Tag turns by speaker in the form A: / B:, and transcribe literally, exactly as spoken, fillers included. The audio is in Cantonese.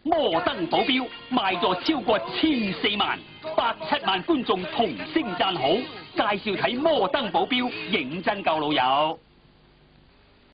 A: 摩登保鏢賣咗超過千四萬，百七萬觀眾同聲讚好。介紹睇摩登保鏢，認真夠老友。